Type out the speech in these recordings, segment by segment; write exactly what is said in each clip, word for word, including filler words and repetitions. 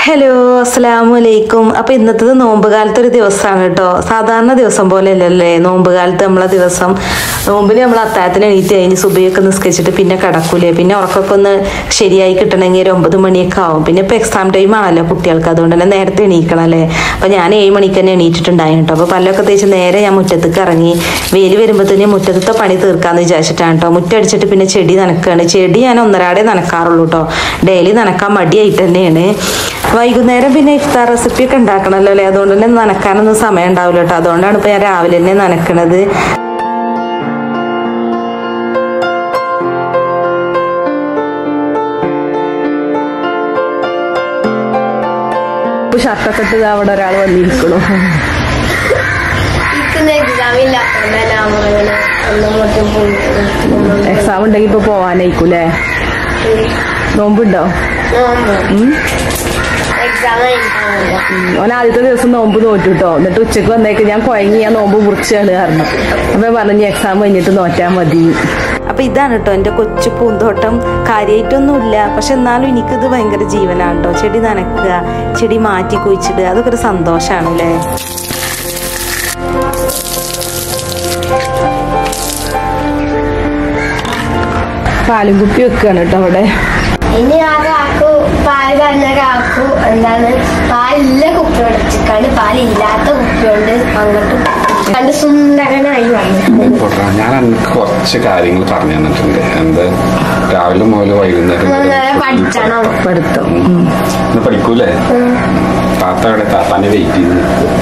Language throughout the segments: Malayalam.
ഹലോ അസ്സലാമു അലൈക്കും. അപ്പോൾ ഇന്നത്തെ നോമ്പ് കാലത്തെ ഒരു ദിവസമാണ് കേട്ടോ. സാധാരണ ദിവസം പോലെ അല്ലല്ലേ നോമ്പ് കാലത്ത് നമ്മളെ ദിവസം. നോമ്പിൽ നമ്മൾ അത്താഴത്തിന് എണീറ്റ് കഴിഞ്ഞ് സുബഹിയൊക്കെ നിസ്കരിച്ചിട്ട് പിന്നെ കിടക്കൂലേ, പിന്നെ ഉറക്കമൊക്കെ ഒന്ന് ശരിയായി കിട്ടണമെങ്കിൽ ഒരു ഒമ്പത് മണിയൊക്കെ ആവും. പിന്നെ ഇപ്പോൾ എക്സാം ടൈം ആണല്ലോ കുട്ടികൾക്ക്, അതുകൊണ്ട് തന്നെ നേരത്തെ എണീക്കണം അല്ലേ. അപ്പോൾ ഞാൻ ഏഴ് മണിക്ക് തന്നെ എണീറ്റിട്ടുണ്ടായിരുന്നു കേട്ടോ. അപ്പോൾ പല്ലൊക്കെ തേച്ച് നേരെ ഞാൻ മുറ്റത്തേക്ക് ഇറങ്ങി. വെയിൽ വരുമ്പോഴത്തേനും മുറ്റത്തെ പണി തീർക്കാമെന്ന് വിചാരിച്ചിട്ടാണ് കേട്ടോ. മുറ്റടിച്ചിട്ട് പിന്നെ ചെടി നനക്കുകയാണ്. ചെടി ഞാൻ ഒന്നരാടെ നനക്കാറുള്ളൂ കേട്ടോ. ഡെയിലി നനക്കാൻ മടിയായിട്ട് തന്നെയാണ്. വൈകുന്നേരം പിന്നെ ഇഫ്താർ റെസിപ്പി ഒക്കെ ഉണ്ടാക്കണമല്ലോ അല്ലേ, അതുകൊണ്ട് തന്നെ നനക്കാനൊന്നും സമയം ഉണ്ടാവില്ല കേട്ടോ. അതുകൊണ്ടാണ് ഇപ്പോൾ ഞാൻ രാവിലെ തന്നെ നനക്കണത്. ഷർട്ടൊക്കെ ഇട്ട് അവിടെ ഒരാൾ വന്നിരിക്കണു. എക്സാം ഉണ്ടെങ്കിൽ ഇപ്പൊ പോവാനായിക്കൂലേ? നോമ്പുണ്ടോ? ഓൻ ആദ്യത്തെ ദിവസം നോമ്പ് നോറ്റു കേട്ടോ. എന്നിട്ട് ഉച്ചക്ക് വന്നേക്ക് ഞാൻ കുഴങ്ങി ഞാൻ നോമ്പ് മുറിച്ചാണ് കാരണം. അപ്പൊ പറഞ്ഞു എക്സാം കഴിഞ്ഞിട്ട് നോറ്റാൽ മതി. അപ്പൊ ഇതാണ് കേട്ടോ എൻ്റെ കൊച്ചു പൂന്തോട്ടം. കാര്യമായിട്ടൊന്നുമില്ല, പക്ഷെ എന്നാലും എനിക്കിത് ഭയങ്കര ജീവനാണ് കേട്ടോ. ചെടി നനക്കുക, ചെടി മാറ്റി കുഴിച്ചിടുക, അതൊക്കെ ഒരു സന്തോഷമാണ് അല്ലേ. പാലും കുപ്പി വെക്കുകയാണ് കേട്ടോ അവിടെ. ഇനി ആ കാക്കു പാല് പറഞ്ഞ കാക്കു എന്താണ് പാലില്ല കുപ്പി അടച്ചിക്കാണ്ട് പാലില്ലാത്ത കുപ്പി കൊണ്ട് അങ്ങോട്ട് കണ്ട് സുന്ദരനായി വന്നു. ഞാൻ എനിക്ക് കുറച്ച് കാര്യങ്ങൾ പറഞ്ഞു തന്നിട്ടുണ്ട്. എന്ത് രാവിലെ മുതൽ വൈകുന്നേരം പഠിക്കണം. പഠിത്തം പഠിക്കൂലേ? താത്ത അവിടെ താത്താനെ വെയിറ്റ് ചെയ്ത്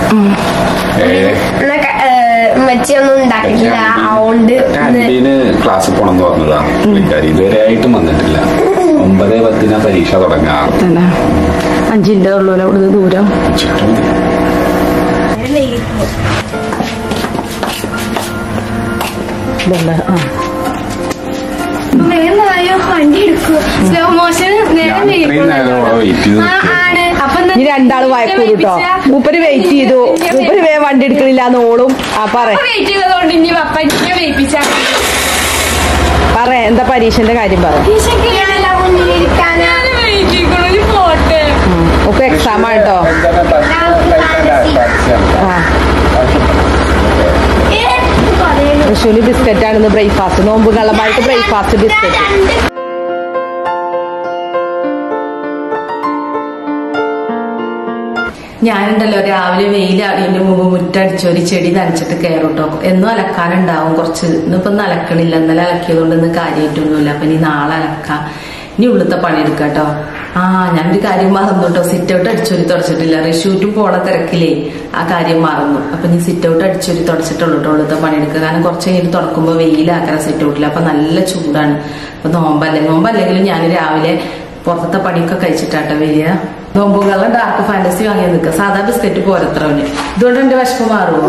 മെച്ചൊന്നും ഉണ്ടാക്കില്ല. അതുകൊണ്ട് ക്യാൻറ്റീന് ക്ലാസ്സിൽ പോണെന്ന് പറഞ്ഞതാ പുള്ളിക്കാരി. ഇതുവരെ ആയിട്ടും വന്നിട്ടില്ല. ഒമ്പത് പത്തിനാ പരീക്ഷ തുടങ്ങാറ്. അഞ്ചിന്റെ ഉള്ളൂ അവിടുന്ന് ദൂരം. വണ്ടി എടുക്കും സ്ലോ മോഷൻ ഇനി രണ്ടാള് വായിക്കൂ കേട്ടോ. മൂപ്പര് വെയിറ്റ് ചെയ്തു. മൂപ്പര് വേ വണ്ടി എടുക്കണില്ല എന്നോളും. ആ പറ പറ എന്താ പരീക്ഷന്റെ കാര്യം പറ. ഒക്കെ എക്സാം ആട്ടോ. തൃശ്ശൂര് ബിസ്ക്കറ്റ് ആണെന്ന് ബ്രേക്ക്ഫാസ്റ്റ്. നോമ്പ് കള്ളമായിട്ട് ബ്രേക്ക്ഫാസ്റ്റ് ബിസ്ക്കറ്റ്. ഞാനുണ്ടല്ലോ രാവിലെ വെയിലാടിയതിന്റെ മുമ്പ് മുറ്റടിച്ചൊരു ചെടി നനച്ചിട്ട് കയറും കേട്ടോ. എന്നും അലക്കാനുണ്ടാവും കുറച്ച്. ഇന്നിപ്പം ഒന്നും അലക്കണില്ല. ഇന്നലെ അലക്കിയതുകൊണ്ട് ഇന്ന് കാര്യമായിട്ടൊന്നുമില്ല. അപ്പൊ ഇനി നാളെ അലക്കാം. ഇനി ഉള്ളത്തെ പണിയെടുക്കാം കേട്ടോ. ആ ഞാനൊരു കാര്യം മറന്നു കേട്ടോ. Sit out അടിച്ചൊരു തുടച്ചിട്ടില്ല. റിഷൂറ്റും പോണ തിരക്കിലേ ആ കാര്യം മറന്നു. അപ്പൊ നീ സിറ്റ് ഔട്ട് അടിച്ചൊരു തുടച്ചിട്ടുള്ളൂ കേട്ടോ. ഉള്ളത്തെ പണിയെടുക്കുക. കാരണം കുറച്ച് കഴിഞ്ഞിട്ട് തുടക്കുമ്പോൾ വെയിലാക്കണം സിറ്റ് ഔട്ടിൽ. അപ്പൊ നല്ല ചൂടാണ്. അപ്പൊ നോമ്പല്ലേ നോമ്പല്ലെങ്കിലും ഞാൻ രാവിലെ പുറത്തത്തെ പണിയൊക്കെ കഴിച്ചിട്ടാട്ടോ വരിക. നോമ്പുകളിലെ ഡാർക്ക് ഫാന്റസി വാങ്ങി നിൽക്കുക. സാധാ ബിസ്ക്കറ്റ് പോരത്രവന്. ഇതുകൊണ്ട് എന്റെ വിശപ്പ് മാറുമോ?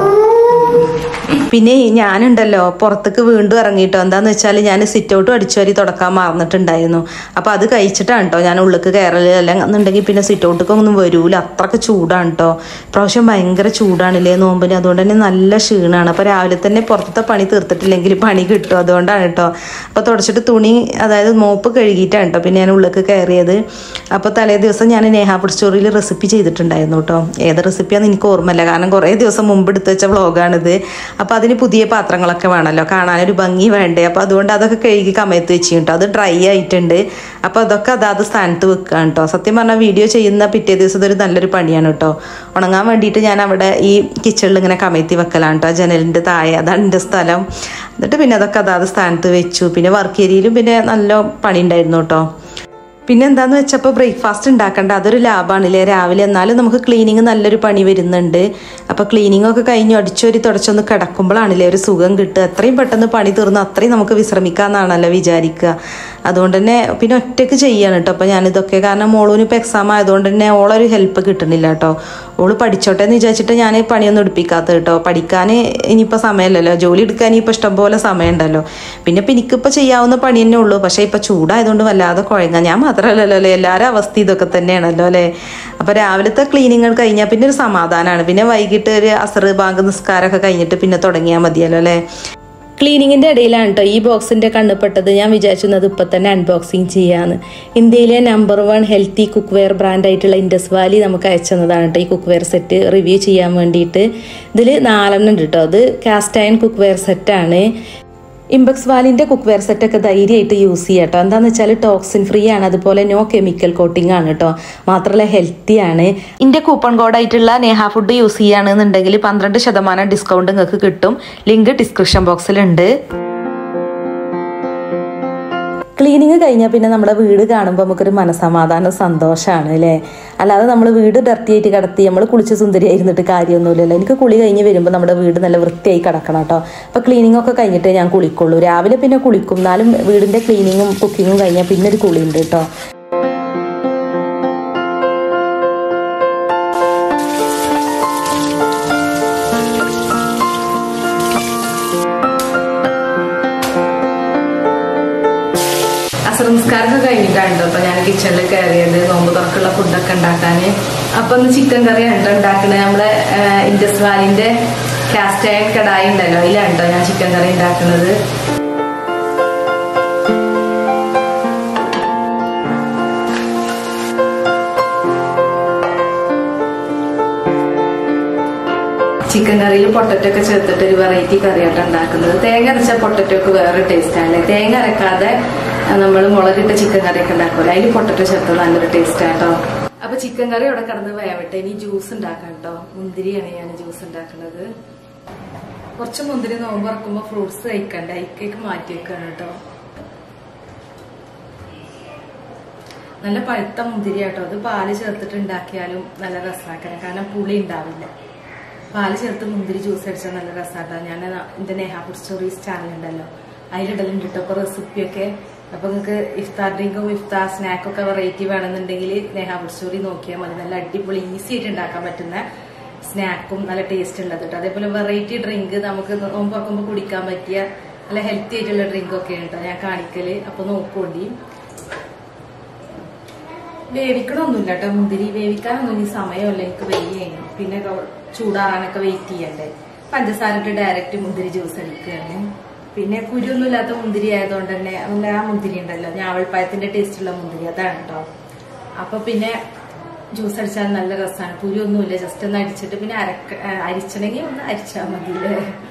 പിന്നെ ഞാനുണ്ടല്ലോ പുറത്തേക്ക് വീണ്ടും ഇറങ്ങിയിട്ടോ. എന്താന്ന് വെച്ചാൽ ഞാൻ സിറ്റ് ഔട്ടും അടിച്ചു വരി തുടക്കാൻ മറന്നിട്ടുണ്ടായിരുന്നു. അപ്പൊ അത് കഴിച്ചിട്ടാണ് കേട്ടോ ഞാൻ ഉള്ളിക്ക് കയറല്. അല്ലെന്നുണ്ടെങ്കിൽ പിന്നെ സിറ്റ് ഔട്ടൊന്നും വരൂല. അത്രക്ക് ചൂടാണ് കേട്ടോ. പ്രാവശ്യം ഭയങ്കര ചൂടാണില്ലേ നോമ്പിന്. അതുകൊണ്ട് തന്നെ നല്ല ക്ഷീണമാണ്. അപ്പൊ രാവിലെ തന്നെ പുറത്തെ പണി തീർത്തിട്ടില്ലെങ്കിൽ പണി കിട്ടും. അതുകൊണ്ടാണ് കേട്ടോ. അപ്പൊ തുടച്ചിട്ട് തുണി അതായത് മോപ്പ് കഴുകിയിട്ടാണ് കേട്ടോ പിന്നെ ഞാൻ ഉള്ളിക്ക് കയറിയത്. അപ്പൊ തലേ ദിവസം ഞാൻ നേഹാ ഫുഡ് സ്റ്റോറിയിൽ റെസിപ്പി ചെയ്തിട്ടുണ്ടായിരുന്നു കേട്ടോ. ഏത് റെസിപ്പിയാന്ന് എനിക്ക് ഓർമ്മയില്ല, കാരണം കുറേ ദിവസം മുമ്പ് എടുത്ത് വെച്ച വ്ളോഗാണിത്. അപ്പൊ അതിന് പുതിയ പാത്രങ്ങളൊക്കെ വേണമല്ലോ, കാണാനൊരു ഭംഗി വേണ്ടേ. അപ്പൊ അതുകൊണ്ട് അതൊക്കെ കഴുകി കമയത്ത് വെച്ച് കേട്ടോ. അത് ഡ്രൈ ആയിട്ടുണ്ട്. അപ്പൊ അതൊക്കെ അതാത് സ്ഥാനത്ത് വെക്കുകയാണ് കേട്ടോ. സത്യം പറഞ്ഞാൽ വീഡിയോ ചെയ്യുന്ന പിറ്റേ ദിവസം ഒരു നല്ലൊരു പണിയാണ് കേട്ടോ. ഉണങ്ങാൻ വേണ്ടിയിട്ട് ഞാൻ അവിടെ ഈ കിച്ചണിൽ ഇങ്ങനെ കമയത്തി വെക്കലാണ് കേട്ടോ. ജനലിന്റെ താഴെ അതാണ് എൻ്റെ സ്ഥലം. എന്നിട്ട് പിന്നെ അതൊക്കെ അതാത് സ്ഥാനത്ത് വെച്ചു. പിന്നെ വർക്ക് ഏരിയയിലും പിന്നെ നല്ല പണി ഉണ്ടായിരുന്നു കേട്ടോ. പിന്നെ എന്താന്ന് വെച്ചപ്പോൾ ബ്രേക്ക്ഫാസ്റ്റ് ഉണ്ടാക്കണ്ട, അതൊരു ലാഭമാണല്ലേ രാവിലെ. എന്നാലും നമുക്ക് ക്ലീനിങ് നല്ലൊരു പണി വരുന്നുണ്ട്. അപ്പോൾ ക്ലീനിങ് ഒക്കെ കഴിഞ്ഞ് അടിച്ചൊരു തുടച്ചൊന്ന് കിടക്കുമ്പോഴാണല്ലേ ഒരു സുഖം കിട്ടുക. എത്രയും പെട്ടെന്ന് പണി തീർന്ന് അത്രയും നമുക്ക് വിശ്രമിക്കാമെന്നാണല്ലോ വിചാരിക്കുക. അതുകൊണ്ട് തന്നെ പിന്നെ ഒറ്റയ്ക്ക് ചെയ്യാണ് കേട്ടോ. അപ്പോൾ ഞാനിതൊക്കെ കാരണം മോളൂന് ഇപ്പോൾ എക്സാം ആയതുകൊണ്ട് തന്നെ ഓളൊരു ഹെൽപ്പ് കിട്ടുന്നില്ല കേട്ടോ. ഓള് പഠിച്ചോട്ടെ എന്ന് വിചാരിച്ചിട്ട് ഞാൻ പണിയൊന്നും എടുപ്പിക്കാത്ത കേട്ടോ. പഠിക്കാൻ ഇനിയിപ്പോൾ സമയമല്ലല്ലോ, ജോലി എടുക്കാൻ ഇനിയിപ്പോൾ ഇഷ്ടംപോലെ സമയമുണ്ടല്ലോ. പിന്നെ ഇപ്പം എനിക്കിപ്പോൾ ചെയ്യാവുന്ന പണി തന്നെ ഉള്ളൂ. പക്ഷേ ഇപ്പോൾ ചൂടായതുകൊണ്ട് വല്ലാതെ കുഴങ്ങാം. ഞാൻ മാത്രമല്ലല്ലോ അല്ലേ, എല്ലാവരും അവസ്ഥ ഇതൊക്കെ തന്നെയാണല്ലോ അല്ലേ. അപ്പോൾ രാവിലത്തെ ക്ലീനിങ് കഴിഞ്ഞാൽ പിന്നെ ഒരു സമാധാനമാണ്. പിന്നെ വൈകിട്ട് ഒരു അസർ ബാങ്ക് നിസ്കാരമൊക്കെ കഴിഞ്ഞിട്ട് പിന്നെ തുടങ്ങിയാൽ മതിയല്ലോ അല്ലേ. ക്ലീനിങ്ങിൻ്റെ ഇടയിലാണ് കേട്ടോ ഈ ബോക്സിൻ്റെ കണ്ണുപെട്ടത്. ഞാൻ വിചാരിച്ചത് ഇപ്പം തന്നെ അൺബോക്സിങ് ചെയ്യാമെന്ന്. ഇന്ത്യയിലെ number one healthy cookware ബ്രാൻഡായിട്ടുള്ള ഇൻഡസ് വാലി നമുക്ക് അയച്ചതാണ് കേട്ടോ ഈ കുക്ക് വെയർ സെറ്റ് റിവ്യൂ ചെയ്യാൻ വേണ്ടിയിട്ട്. ഇതിൽ നാലെണ്ണം ഉണ്ട് കേട്ടോ. അത് കാസ്റ്റ് അയൺ കുക്ക് വെയർ സെറ്റാണ്. ഇംബക്സ് വാലിൻ്റെ കുക്ക് വെയർ സെറ്റൊക്കെ ധൈര്യമായിട്ട് യൂസ് ചെയ്യാം കേട്ടോ. എന്താണെന്ന് വെച്ചാൽ ടോക്സിൻ ഫ്രീ ആണ്, അതുപോലെ നോ കെമിക്കൽ കോട്ടിംഗ് ആണ് കേട്ടോ. മാത്രമല്ല ഹെൽത്തി ആണ്. ഇതിൻ്റെ കൂപ്പൺ കോഡായിട്ടുള്ള നേഹ ഫുഡ് യൂസ് ചെയ്യുകയാണെന്നുണ്ടെങ്കിൽ പന്ത്രണ്ട് ശതമാനം ഡിസ്കൗണ്ട് നിങ്ങൾക്ക് കിട്ടും. Link description ബോക്സിലുണ്ട്. ക്ലീനിങ് കഴിഞ്ഞാൽ പിന്നെ നമ്മുടെ വീട് കാണുമ്പോൾ നമുക്കൊരു മനസ്സമാധാനം സന്തോഷമാണ് അല്ലേ. അല്ലാതെ നമ്മൾ വീട് ഡർട്ടിയായിട്ട് കിടത്തി നമ്മൾ കുളിച്ച് സുന്ദരിയായിരുന്നിട്ട് കാര്യമൊന്നുമില്ലല്ലോ. എനിക്ക് കുളി കഴിഞ്ഞ് വരുമ്പോൾ നമ്മുടെ വീട് നല്ല വൃത്തിയായി കിടക്കണം കേട്ടോ. അപ്പോൾ ക്ലീനിങ് ഒക്കെ കഴിഞ്ഞിട്ടേ ഞാൻ കുളിക്കുള്ളൂ. രാവിലെ പിന്നെ കുളിക്കും, എന്നാലും വീടിൻ്റെ ക്ലീനിങ്ങും കുക്കിങ്ങും കഴിഞ്ഞാൽ പിന്നെ ഒരു കുളിയുണ്ട് കേട്ടോ. സംസ്കാരമൊക്കെ കഴിഞ്ഞിട്ടാണ് അപ്പൊ ഞാൻ കിച്ചണിൽ കയറിയത് നോമ്പ് തുറക്കുള്ള ഫുഡൊക്കെ ഉണ്ടാക്കാൻ. അപ്പൊ ഒന്ന് ചിക്കൻ കറി ഉണ്ടോ ഉണ്ടാക്കണത്. നമ്മളെ ഇൻഡസ് വാലിന്റെ കാസ്റ്റ് അയൺ കടായി ഉണ്ടല്ലോ, അതിലാണ്ടോ ഞാൻ ചിക്കൻ കറി ഉണ്ടാക്കുന്നത്. ചിക്കൻ കറിയിൽ പൊട്ടറ്റോ ഒക്കെ ചേർത്തിട്ട് ഒരു വെറൈറ്റി കറിയായിട്ട് ഉണ്ടാക്കുന്നത്. തേങ്ങ അരച്ച പൊട്ടറ്റോ ഒക്കെ വേറെ ടേസ്റ്റ് ആണല്ലേ. തേങ്ങ അരക്കാതെ നമ്മൾ മുളകിട്ട ചിക്കൻ കറിയൊക്കെ ഉണ്ടാക്കുമല്ലോ, അതിൽ പൊട്ടറ്റോ ചേർത്ത് നല്ലൊരു ടേസ്റ്റ് ആട്ടോ. അപ്പൊ ചിക്കൻ കറി അവിടെ കിടന്ന് വേവട്ടെ. ഇനി ജ്യൂസ് ഉണ്ടാക്കാം കേട്ടോ. മുന്തിരിയാണ് ഞാൻ ജ്യൂസ് ഉണ്ടാക്കുന്നത്. കുറച്ച് മുന്തിരി നോമ്പ് ഇറക്കുമ്പോ ഫ്രൂട്ട്സ് കഴിക്കണ്ട, അതിലേക്ക് മാറ്റി വെക്കാണ് കേട്ടോ. നല്ല പഴുത്ത മുന്തിരി ആട്ടോ. അത് പാല് ചേർത്തിട്ട് ഉണ്ടാക്കിയാലും നല്ല രസമാക്കണം, കാരണം പുളി ഉണ്ടാവില്ല. പാല് ചേർത്ത് മുന്തിരി ജ്യൂസ് അടിച്ചാൽ നല്ല രസമാട്ടോ. ഞാൻ എന്റെ നേഹ ഫുഡ് സ്റ്റോറീസ് ചാനൽ ഉണ്ടല്ലോ, അതിലിടലും കിട്ടും അപ്പൊ റെസിപ്പിയൊക്കെ. അപ്പൊ നിങ്ങൾക്ക് ഇഫ്താർ ഡ്രിങ്കും ഇഫ്താർ സ്നാക്കും ഒക്കെ വെറൈറ്റി വേണമെന്നുണ്ടെങ്കിൽ നേഹ ഫുഡ് സ്റ്റോറി നോക്കിയാൽ മതി. നല്ല അടിപൊളി ഈസി ആയിട്ട് ഉണ്ടാക്കാൻ പറ്റുന്ന സ്നാക്കും നല്ല ടേസ്റ്റ് ഉള്ളത് കേട്ടോ. അതേപോലെ വെറൈറ്റി ഡ്രിങ്ക് നമുക്ക് നോമ്പ് തുറക്കുമ്പോൾ കുടിക്കാൻ പറ്റിയ നല്ല ഹെൽത്തി ആയിട്ടുള്ള ഡ്രിങ്ക് ഒക്കെ കേട്ടോ ഞാൻ കാണിക്കല്. അപ്പൊ നോക്കോണ്ടി. വേവിക്കണമൊന്നുമില്ല കേട്ടോ മുന്തിരി. വേവിക്കാനൊന്നും ഇനി സമയമല്ല, എനിക്ക് വെയ്യ. പിന്നെ ചൂടാറാനൊക്കെ വെയിറ്റ് ചെയ്യണ്ടേ. പഞ്ചസാര ഇട്ട് ഡയറക്റ്റ് മുന്തിരി ജ്യൂസ് അടിക്കുകയാണ്. പിന്നെ കുരുവൊന്നും ഇല്ലാത്ത മുന്തിരി ആയതുകൊണ്ട് തന്നെ നല്ല ആ മുന്തിരി ഉണ്ടല്ലോ, ഞാവൽപ്പഴത്തിന്റെ ടേസ്റ്റ് ഉള്ള മുന്തിരി, അതാണ് കേട്ടോ. അപ്പൊ പിന്നെ ജ്യൂസ് അടിച്ചാൽ നല്ല രസമാണ്. കുരുവൊന്നുമില്ല, ജസ്റ്റ് ഒന്ന് അടിച്ചിട്ട് പിന്നെ അരക്ക അരിച്ചണമെങ്കിൽ ഒന്ന് അരിച്ചാൽ മതിയില്ലേ.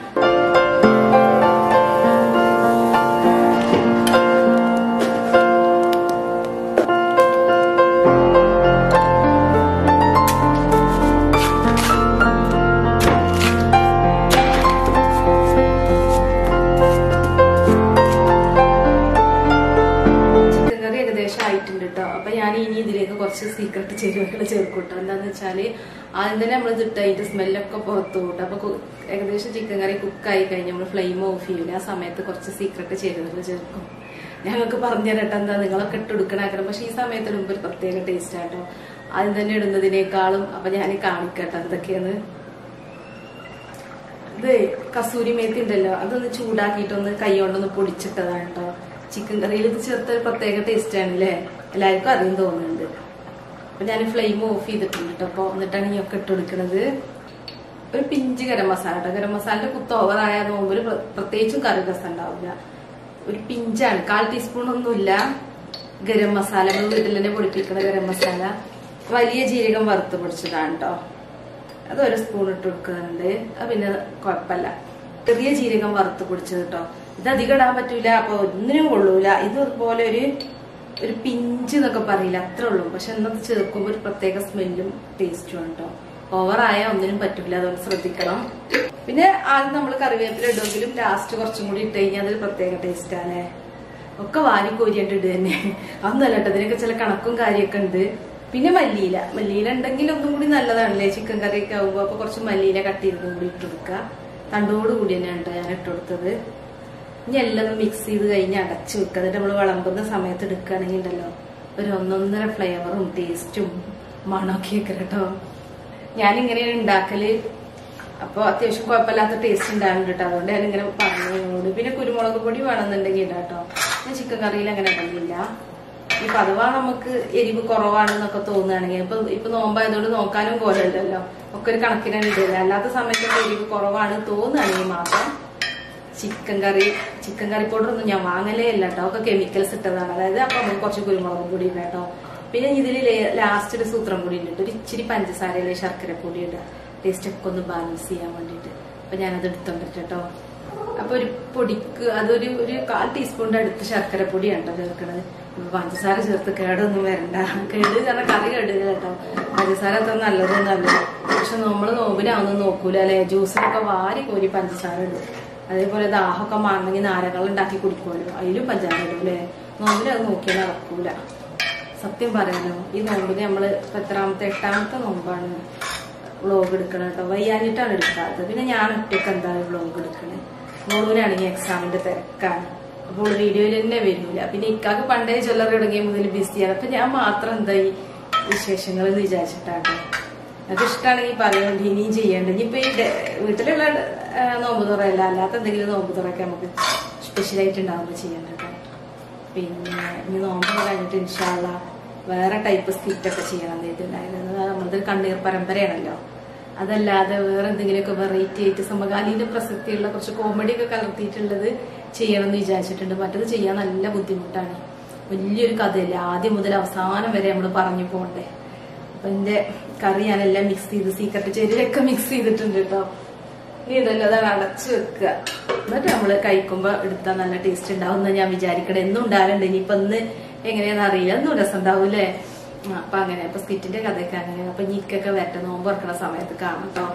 അപ്പൊ ഞാൻ ഇനി ഇതിലേക്ക് കുറച്ച് സീക്രട്ട് ചേരുവകൾ ചേർക്കൂട്ടോ. എന്താന്ന് വെച്ചാല് ആദ്യം തന്നെ നമ്മൾ ഇതിട്ട് അതിന്റെ സ്മെല്ലൊക്കെ പുറത്തു കൂട്ടും. അപ്പൊ ഏകദേശം ചിക്കൻ കറി കുക്കായി കഴിഞ്ഞ് നമ്മൾ ഫ്ലെയിം ഓഫ് ചെയ്യൂല, ആ സമയത്ത് കുറച്ച് സീക്രട്ട് ചേരുവകൾ ചേർക്കും. ഞങ്ങൾക്ക് പറഞ്ഞു തരട്ടെ എന്താ നിങ്ങളൊക്കെ ഇട്ട് എടുക്കണാക്കണം. പക്ഷെ ഈ സമയത്ത് മുമ്പ് ഒരു പ്രത്യേക ടേസ്റ്റ് ആട്ടോ ആദ്യം തന്നെ ഇടുന്നതിനേക്കാളും. അപ്പൊ ഞാൻ കാണിക്കട്ടെ എന്തൊക്കെയാണ്. ഇത് കസൂരി മേത്തി ഉണ്ടല്ലോ, അതൊന്ന് ചൂടാക്കിയിട്ടൊന്ന് കൈ കൊണ്ടൊന്ന് പൊടിച്ചിട്ടതാണ് കേട്ടോ. ചിക്കൻ കറിയിൽ ഇത് ചേർത്ത ഒരു പ്രത്യേക ടേസ്റ്റ് ആണ് അല്ലേ, എല്ലാവർക്കും അറിയും തോന്നുന്നുണ്ട്. അപ്പൊ ഞാൻ ഫ്ലെയിം ഓഫ് ചെയ്തിട്ടുണ്ട് കേട്ടോ. അപ്പൊ എന്നിട്ടാണ് ഈ ഒക്കെ ഇട്ട് കൊടുക്കുന്നത്. ഒരു പിഞ്ച് ഗരം മസാല കേട്ടോ. ഗരം മസാലയുടെ കുത്ത് ഓവറായ നോമ്പൊരു പ്രത്യേകിച്ചും കറി രസം ഉണ്ടാവില്ല. ഒരു പിഞ്ചാണ്, കാൽ ടീസ്പൂൺ ഒന്നുമില്ല ഗരം മസാല. നമ്മൾ വീട്ടിൽ തന്നെ പൊടിപ്പിക്കുന്ന ഗരം മസാല. വലിയ ജീരകം വറുത്ത് പൊടിച്ചതാണ് കേട്ടോ, അത് ഒരു സ്പൂൺ ഇട്ട് കൊടുക്കുന്നുണ്ട്. അത് പിന്നെ കുഴപ്പമില്ല. ചെറിയ ജീരകം വറുത്ത് പൊടിച്ചത് കേട്ടോ. ഇത് അധികം ഇടാൻ പറ്റൂല, അപ്പൊ ഒന്നിനും കൊള്ളൂല. ഇതുപോലെ ഒരു ഒരു പിഞ്ച് എന്നൊക്കെ പറയില്ല, അത്രേ ഉള്ളൂ. പക്ഷെ എന്നത് ചേർക്കുമ്പോൾ ഒരു പ്രത്യേക സ്മെല്ലും ടേസ്റ്റും ആണ് കേട്ടോ. ഓവറായ ഒന്നിനും പറ്റൂല, അതുകൊണ്ട് ശ്രദ്ധിക്കണം. പിന്നെ ആദ്യം നമ്മൾ കറിവേപ്പില ഇടുമെങ്കിലും ലാസ്റ്റ് കുറച്ചും കൂടി ഇട്ട് കഴിഞ്ഞാൽ അതൊരു പ്രത്യേക ടേസ്റ്റ് ആണ്. ഒക്കെ വാരി കോരിയായിട്ട് ഇടുക തന്നെ, അതൊന്നല്ല കേട്ടോ. ഇതിനൊക്കെ ചില കണക്കും കാര്യമൊക്കെ ഉണ്ട്. പിന്നെ മല്ലിയില മല്ലിയില ഉണ്ടെങ്കിൽ ഒന്നും കൂടി നല്ലതാണല്ലേ ചിക്കൻ കറിയൊക്കെ ആകുമ്പോൾ. അപ്പൊ കുറച്ച് മല്ലിയില കട്ട് ചെയ്തതും കൂടി ഇട്ട് കൊടുക്കുക. തണ്ടോട് കൂടി തന്നെയാണ് കേട്ടോ ഞാൻ ഇട്ട് കൊടുത്തത്. ഇനി എല്ലാം മിക്സ് ചെയ്ത് കഴിഞ്ഞ് അടച്ചു വെക്കുക. എന്നിട്ട് നമ്മൾ വിളമ്പുന്ന സമയത്ത് എടുക്കുകയാണെങ്കിൽ ഉണ്ടല്ലോ ഒരു ഒന്നൊന്നര ഫ്ലേവറും ടേസ്റ്റും മണമൊക്കെ ഒക്കെ കേട്ടോ. ഞാനിങ്ങനെയാണ് ഉണ്ടാക്കല്. അപ്പൊ അത്യാവശ്യം കുഴപ്പമില്ലാത്ത ടേസ്റ്റ് ഉണ്ടാകുന്നുണ്ട് കേട്ടോ. അതുകൊണ്ട് ഞാൻ ഇങ്ങനെ പറഞ്ഞോട്. പിന്നെ കുരുമുളക് പൊടി വേണമെന്നുണ്ടെങ്കിൽ ഇടാട്ടോ. ഞാൻ ചിക്കൻ കറിയിൽ അങ്ങനെ ഇടുന്നില്ല. ഇപ്പൊ അഥവാ നമുക്ക് എരിവ് കുറവാണെന്നൊക്കെ തോന്നുകയാണെങ്കിൽ ഇപ്പൊ ഇപ്പൊ നോമ്പായതുകൊണ്ട് നോക്കാനും പോലെയല്ലല്ലോ, ഒക്കെ ഒരു കണക്കിനാണ് ഇടില്ല. അല്ലാത്ത സമയത്തൊക്കെ എരിവ് കുറവാണ് തോന്നുകയാണെങ്കിൽ മാത്രം chicken curry chicken curry powder ഒന്നും ഞാൻ വാങ്ങലേ ഇല്ല കേട്ടോ, ഒക്കെ കെമിക്കൽസ് ഇട്ടതാണ്. അതായത് അപ്പൊ നമുക്ക് കുറച്ച് കുരുമുളകും പൊടി ഉണ്ട് കേട്ടോ. പിന്നെ ഇതിൽ ലാസ്റ്റ് ഒരു സൂത്രം പൊടി ഉണ്ട്, ഒരു ഇച്ചിരി പഞ്ചസാരയിലെ ശർക്കര പൊടി ഉണ്ട്, ടേസ്റ്റ് ഒക്കെ ഒന്ന് ബാലൻസ് ചെയ്യാൻ വേണ്ടിട്ട്. അപ്പൊ ഞാനത് എടുത്തോണ്ടിട്ട് കേട്ടോ. അപ്പൊ ഒരു പൊടിക്ക് അതൊരു ഒരു കാൽ ടീസ്പൂണിന്റെ അടുത്ത് ശർക്കര പൊടിയാണ് ചേർക്കണത്. പഞ്ചസാര ചേർത്ത് കേടൊന്നും വരണ്ട, കേട് കാരണം കറി കേടില്ല കേട്ടോ. പഞ്ചസാര അത്ര നല്ലതൊന്നും അല്ല, പക്ഷെ നമ്മള് നോമ്പിനാവുന്ന നോക്കൂല അല്ലെ, ജ്യൂസിനൊക്കെ വാരി കോരി പഞ്ചസാര ഇടും. അതേപോലെ ദാഹമൊക്കെ മാറണമെങ്കിൽ നാരങ്ങൾ ഉണ്ടാക്കി കുടിക്കുമല്ലോ, അതിലും പഞ്ചസാര ഇടും അല്ലെ. നോമ്പിന് അത് നോക്കിയാൽ നടക്കൂല. സത്യം പറയാനോ, ഈ നോമ്പിന് നമ്മള് എത്രാമത്തെ എട്ടാമത്തെ നോമ്പാണ് വ്ളോഗ് എടുക്കണം കേട്ടോ. വയ്യാഞ്ഞിട്ടാണ് എടുക്കാത്തത്. പിന്നെ ഞാൻ ഒറ്റയ്ക്ക് എന്തായാലും വ്ളോഗ് എടുക്കണേ. മോളൂരാണെങ്കിൽ എക്സാമിന്റെ തിരക്കാണ്, അപ്പോൾ വീഡിയോയിൽ തന്നെ വരില്ല. പിന്നെ ഇക്കാക്ക് പണ്ടേ ജ്വല്ലറി തുടങ്ങിയ മുതൽ ബിസിയാണ്. അപ്പൊ ഞാൻ മാത്രം എന്തായി വിശേഷങ്ങൾ എന്ന് വിചാരിച്ചിട്ടാട്ടോ. അത് ഇഷ്ടമാണെങ്കിൽ പറയണ്ട, ഇനിയും ചെയ്യണ്ട. ഇനിയിപ്പോ ഈ വീട്ടിലുള്ള നോമ്പ് തുറയല്ല, അല്ലാത്ത എന്തെങ്കിലും നോമ്പ് തുറയൊക്കെ നമുക്ക് സ്പെഷ്യലായിട്ട് ഉണ്ടാവുമ്പോൾ ചെയ്യണ്ട കേട്ടോ. പിന്നെ ഇനി നോമ്പ് കഴിഞ്ഞിട്ട് ഇൻഷാ അല്ലാഹ് വേറെ ടൈപ്പ് സ്കിറ്റൊക്കെ ചെയ്യണം ചെയ്തിട്ടുണ്ടായിരുന്നു. നമ്മളതൊരു കണ്ണീർ പരമ്പരയാണല്ലോ. അതല്ലാതെ വേറെ എന്തെങ്കിലുമൊക്കെ വെറൈറ്റി ആയിട്ട് സമകാലീന പ്രസക്തിയുള്ള കുറച്ച് കോമഡി ഒക്കെ കലർത്തിയിട്ടുള്ളത് ചെയ്യണം എന്ന് വിചാരിച്ചിട്ടുണ്ട്. മറ്റത് ചെയ്യാൻ നല്ല ബുദ്ധിമുട്ടാണ്, വലിയൊരു കഥയല്ലേ, ആദ്യം മുതൽ അവസാനം വരെ നമ്മൾ പറഞ്ഞു പോകണ്ടേ. അപ്പൊ എന്റെ കറി ഞാനെല്ലാം മിക്സ് ചെയ്ത് സീക്രട്ട് ചേരിലൊക്കെ മിക്സ് ചെയ്തിട്ടുണ്ട് കേട്ടോ. ഇനി ഇതല്ലോ അതാണ് അടച്ചു വെക്കുക, എന്നിട്ട് നമ്മള് കഴിക്കുമ്പോ എടുത്താൽ നല്ല ടേസ്റ്റ് ഉണ്ടാവും എന്ന് ഞാൻ വിചാരിക്കണേ. എന്നും ഉണ്ടാകലുണ്ട്, ഇനിയിപ്പൊ ഇന്ന് എങ്ങനെയാന്ന് അറിയില്ല, ഒന്നും രസം ഉണ്ടാവൂലേ. അപ്പൊ അങ്ങനെ അപ്പൊ സ്കിറ്റിന്റെ കഥയൊക്കെ അങ്ങനെയാണ്. അപ്പൊ ഞിക്കൊക്കെ വരട്ടെ, നോമ്പ് തുറക്കണ സമയത്ത് കാണാം കേട്ടോ.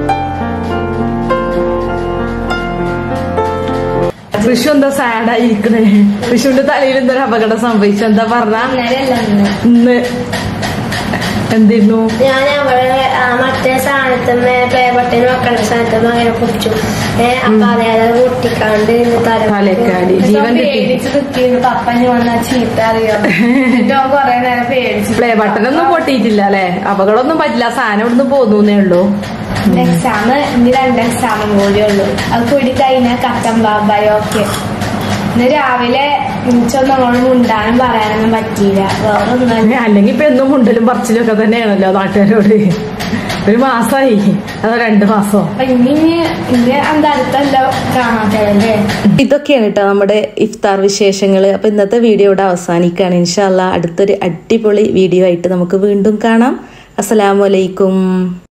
കൃഷി എന്താ സാഡായിരിക്കണേ, കൃഷിന്റെ തലയിൽ എന്തൊരു അപകടം സംഭവിച്ചു, എന്താ പറഞ്ഞ ഇന്ന് എന്തിരുന്നു ഞാൻ അവിടെ മറ്റേ സാധനത്തിന് പ്ലേ ബട്ടൺ വെക്കേണ്ട സാധനത്തിന് അങ്ങനെ കുടിച്ചു. അപ്പൊ അതായത് പൊട്ടിക്കാണ്ട് തലക്കാടി ജീവൻ പപ്പന് വന്ന ചീത്ത അറിയാം. കൊറേ നേരം പേടിച്ചു. പ്ലേ ബട്ടൺ ഒന്നും പൊട്ടിയിട്ടില്ല അല്ലെ, അപകടമൊന്നും പറ്റില്ല, സാധനം ഇവിടുന്ന് പോന്നേ ഉള്ളൂ. എക്സാം ഇനി രണ്ട് എക്സാമും കൂടി ഉള്ളു, അത് കൂടി കഴിഞ്ഞാൽ കത്തം ബാബായി. ഓക്കെ, ഇന്ന് രാവിലെ എനിക്കൊന്നും നമ്മൾ മുണ്ടാനും പറയാനൊന്നും പറ്റിയില്ല, വേറൊന്നും. അല്ലെങ്കിൽ ഇപ്പൊ എന്നും മുണ്ടലും പറച്ചിലും ഒക്കെ തന്നെയാണല്ലോ നാട്ടുകാരോട്. ഒരു മാസമായി അതോ രണ്ടു മാസോ. അപ്പൊ ഇനി ഇനി എന്താ അടുത്തല്ലോ കാണാത്തല്ലേ. ഇതൊക്കെയാണ് കേട്ടോ നമ്മുടെ ഇഫ്താർ വിശേഷങ്ങള്. അപ്പൊ ഇന്നത്തെ വീഡിയോ ഇവിടെ അവസാനിക്കുകയാണ്. ഇൻഷാ അല്ലാഹ് അടുത്തൊരു അടിപൊളി വീഡിയോ ആയിട്ട് നമുക്ക് വീണ്ടും കാണാം. അസ്സലാമു അലൈക്കും.